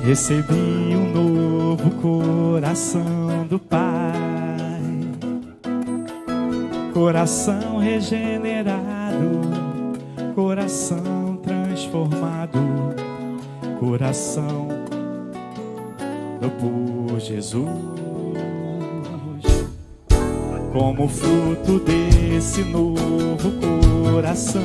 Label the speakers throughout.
Speaker 1: Recebi um novo coração do Pai, coração regenerado, coração transformado, coração por Jesus. Como fruto desse novo coração,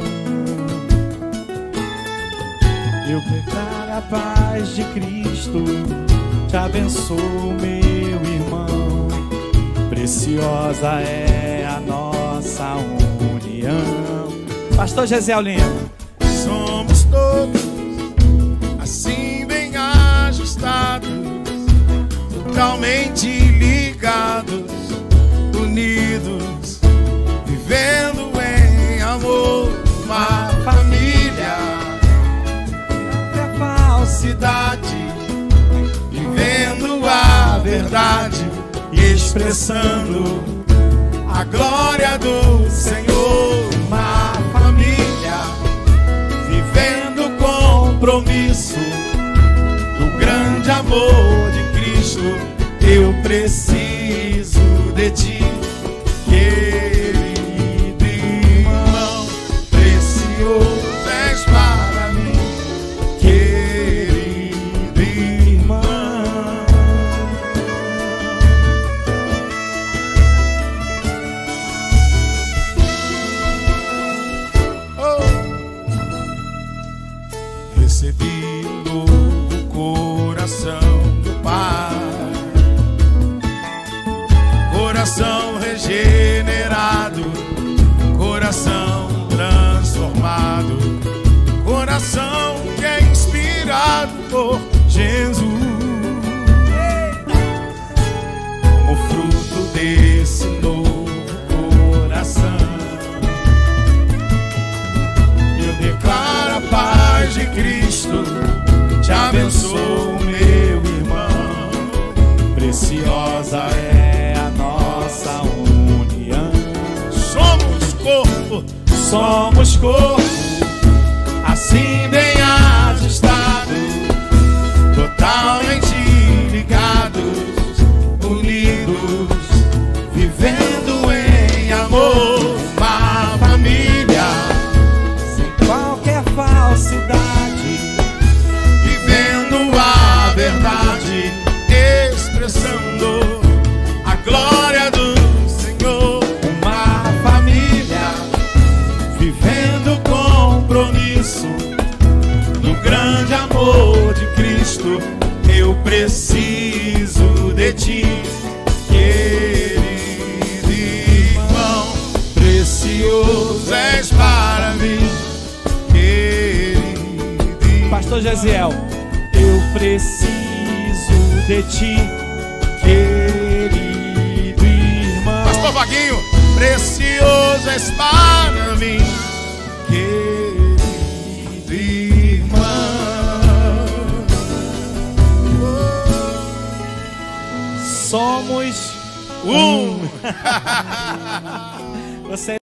Speaker 1: eu declaro a paz de Cristo. Te abençoo, meu irmão. Preciosa é a nossa união. Pastor Gesiel Lima.
Speaker 2: Somos todos assim bem ajustados, totalmente ligados, unidos, vivendo em amor, uma família.
Speaker 1: É falsidade,
Speaker 2: Vivendo a verdade e expressando a glória do Senhor. Uma família vivendo o compromisso do grande amor de Cristo. Eu preciso de ti, querido irmão. Precioso és para mim, querido irmão. Recebi um novo coração do Pai, coração regenerado, coração transformado, coração que é inspirado por Jesus. Como fruto desse novo coração, eu declaro a paz de Cristo. Te abençoo, meu irmão. Preciosa é a nossa união. Somos corpo, somos corpo, assim bem ajustado, totalmente ligados, unidos, vivendo em amor, uma família.
Speaker 1: qualquer falsidade,
Speaker 2: Vivendo a verdade, expressando a glória do Senhor.
Speaker 1: uma família,
Speaker 2: Vivendo o compromisso do grande amor de Cristo. Eu preciso de ti, querido irmão. Precioso és para mim, querido irmão.
Speaker 1: Pastor Gesiel. Eu preciso de ti, querido irmão.
Speaker 2: Pastor Vaguinho, precioso és para mim, querido irmão.
Speaker 1: Somos
Speaker 2: Um.
Speaker 1: Você